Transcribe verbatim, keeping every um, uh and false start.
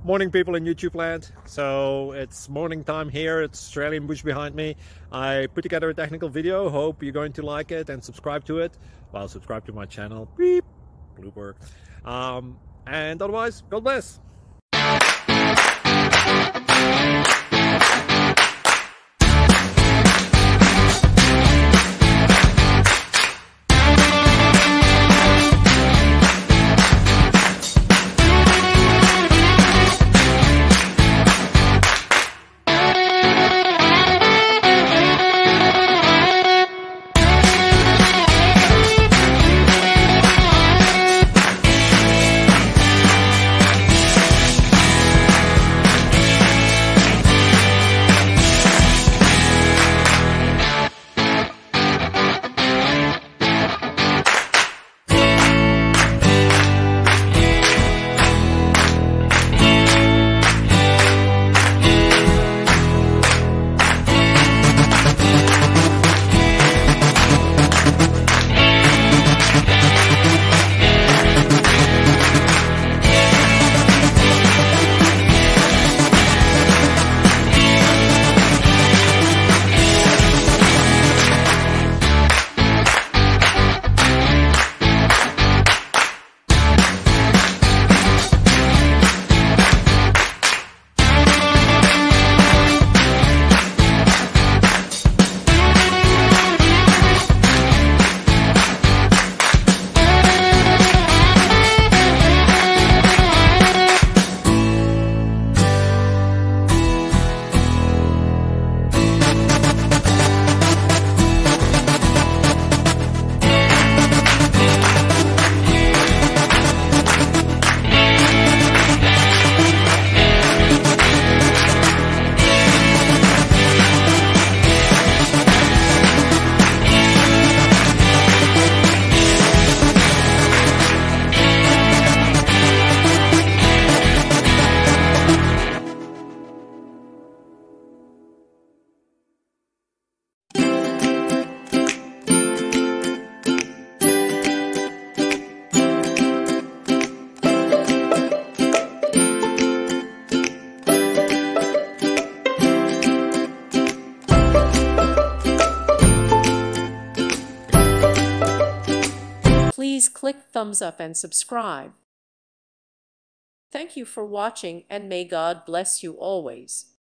Morning, people in YouTube land. So it's morning time here. It's Australian bush behind me. I put together a technical video. Hope you're going to like it and subscribe to it. Well, subscribe to my channel. Beep. Blooper. Um, and otherwise, God bless. Please click thumbs up and subscribe. Thank you for watching, and may God bless you always.